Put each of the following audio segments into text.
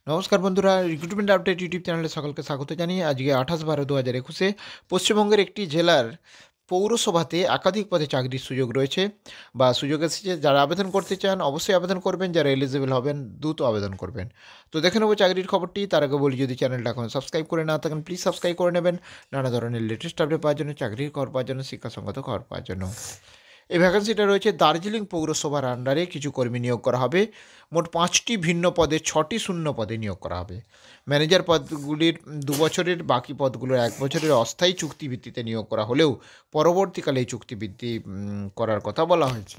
নমস্কার বন্ধুরা, recruitment update YouTube চ্যানেলে সকলকে স্বাগত জানিয়ে আজকে 28/12/2021 পশ্চিমবঙ্গের একটি জেলার পৌরসভাতে একাধিক পদে চাকরির সুযোগ রয়েছে বা সুযোগ এসেছে। যারা আবেদন করতে চান অবশ্যই আবেদন করবেন, যারা এলিজিবল হবেন দ্রুত আবেদন করবেন। তো দেখে নেবো চাকরির খবরটি। তার আগে বলি, যদি চ্যানেলটা এখন সাবস্ক্রাইব করে না থাকেন প্লিজ সাবস্ক্রাইব করে নেবেন, নানা ধরনের লেটেস্ট আপডেট পাওয়ার জন্য, চাকরির খবর পাওয়ার জন্য, শিক্ষাসঙ্গত খবর পাওয়ার জন্য। এই ভ্যাকেন্সিটা রয়েছে দার্জিলিং পৌরসভার আন্ডারে কিছু কর্মী নিয়োগ করা হবে। মোট 5টি ভিন্ন পদে 6টি শূন্য পদে নিয়োগ করা হবে। ম্যানেজার পদগুলির 2 বছরের, বাকি পদগুলোর 1 বছরের অস্থায়ী চুক্তিভিত্তিতে নিয়োগ করা হলেও পরবর্তীকালে এই চুক্তিভিত্তি করার কথা বলা হয়েছে।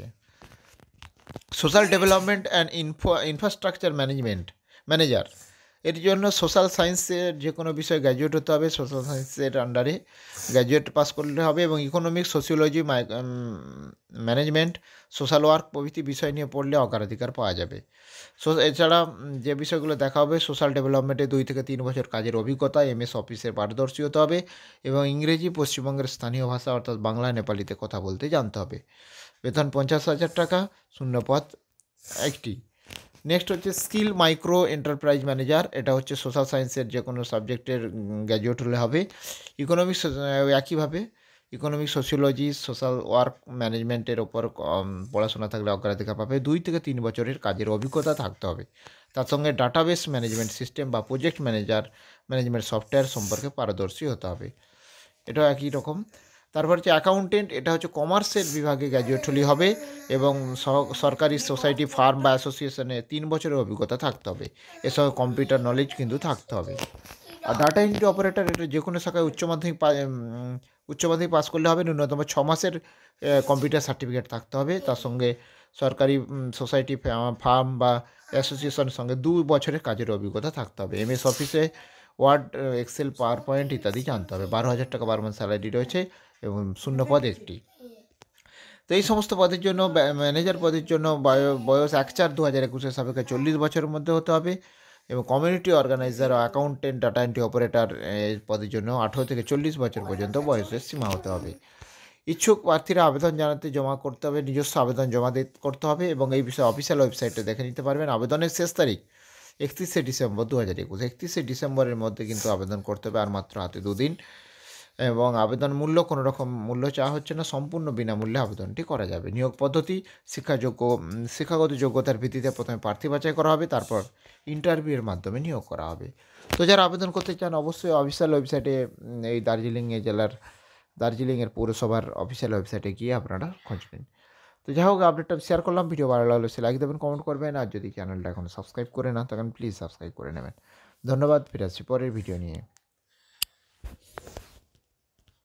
Social development and infrastructure manager, এর জন্য সোশ্যাল সায়েন্সের যে কোনো বিষয়ে গ্র্যাজুয়েট হতে হবে। সোশ্যাল সায়েন্সের আন্ডারে গ্র্যাজুয়েট পাস করলে হবে এবং economics, sociology, management, social work প্রভৃতি বিষয় নিয়ে পড়লে অগ্রাধিকার পাওয়া যাবে। এছাড়া যে বিষয়গুলো দেখা হবে, সোশ্যাল ডেভেলপমেন্টে 2 থেকে 3 বছর কাজের অভিজ্ঞতা, এমএস অফিসের পারদর্শী হতে হবে এবং ইংরেজি পশ্চিমবঙ্গের স্থানীয় ভাষা অর্থাৎ বাংলা, নেপালিতে কথা বলতে জানতে হবে। বেতন 50,000 টাকা, শূন্য পদ 1টি। নেক্সট হচ্ছে স্কিল মাইক্রো এন্টারপ্রাইজ ম্যানেজার, এটা হচ্ছে সোশ্যাল সায়েন্সের যে কোনো সাবজেক্টের গ্র্যাজুয়েট হলে হবে। ইকোনমিক্স, একইভাবে ইকোনমিক্স, সোশিওলজি, সোশ্যাল ওয়ার্ক, ম্যানেজমেন্টের ওপর পড়াশোনা থাকলে অগ্রাধিকার পাবে। 2 থেকে 3 বছরের কাজের অভিজ্ঞতা থাকতে হবে। তার সঙ্গে ডাটাবেস ম্যানেজমেন্ট সিস্টেম বা প্রজেক্ট ম্যানেজমেন্ট সফটওয়্যার সম্পর্কে পারদর্শী হতে হবে। এটাও একই রকম। তারপর হচ্ছে অ্যাকাউন্টেন্ট, এটা হচ্ছে কমার্সের বিভাগে গ্র্যাজুয়েট হলেই হবে এবং সরকারি সোসাইটি, ফার্ম বা অ্যাসোসিয়েশনে 3 বছরের অভিজ্ঞতা থাকতে হবে। এর সঙ্গে কম্পিউটার নলেজ কিন্তু থাকতে হবে। আর ডাটা এন্ট্রি অপারেটর, এটা যে কোনো শাখায় উচ্চ মাধ্যমিক পাস করলে হবে। ন্যূনতম 6 মাসের কম্পিউটার সার্টিফিকেট থাকতে হবে। তার সঙ্গে সরকারি সোসাইটি, ফার্ম বা অ্যাসোসিয়েশনের সঙ্গে 2 বছরের কাজের অভিজ্ঞতা থাকতে হবে। এমএস অফিসে, ওয়ার্ড, এক্সেল, পাওয়ার পয়েন্ট ইত্যাদি জানতে হবে। 12,000 টাকা পার মান্থ স্যালারি রয়েছে এবং শূন্য পদ 1টি। তো এই সমস্ত পদের জন্য, ম্যানেজার পদের জন্য বয়স 1/4/2021 সাপেক্ষে 40 বছরের মধ্যে হতে হবে এবং কমিউনিটি অর্গানাইজার ও অ্যাকাউন্টেন্ট, ডাটা এন্ট্রি অপারেটর এই পদের জন্য 18 থেকে 40 বছর পর্যন্ত বয়সের সীমা হতে হবে। ইচ্ছুক প্রার্থীরা আবেদন জমা করতে হবে, নিজস্ব আবেদন জমা করতে হবে এবং এই বিষয়ে অফিসিয়াল ওয়েবসাইটে দেখে নিতে পারবেন। আবেদনের শেষ তারিখ 31শে ডিসেম্বর 2021। 31শে ডিসেম্বরের মধ্যে কিন্তু আবেদন করতে হবে, আর মাত্র হাতে 2 দিন। এবং আবেদন মূল্য, কোনো রকম মূল্য চাওয়া হচ্ছে না, সম্পূর্ণ বিনামূল্যে আবেদনটি করা যাবে। নিয়োগ পদ্ধতি, শিক্ষাগত যোগ্যতার ভিত্তিতে প্রথমে প্রার্থী বাছাই করা হবে, তারপর ইন্টারভিউয়ের মাধ্যমে নিয়োগ করা হবে। তো যারা আবেদন করতে চান অবশ্যই অফিসিয়াল ওয়েবসাইটে, এই দার্জিলিংয়ের পৌরসভার অফিসিয়াল ওয়েবসাইটে গিয়ে আপনারা খোঁজ নিন। তো যাই হোক, আপডেটটা শেয়ার করলাম। ভিডিও ভালো লাগলে সে লাইক দেবেন, কমেন্ট করবেন, আর যদি চ্যানেলটা এখন সাবস্ক্রাইব করে না থাকেন প্লিজ সাবস্ক্রাইব করে নেবেন। ধন্যবাদ। ফিরে আসছি পরের ভিডিও নিয়ে।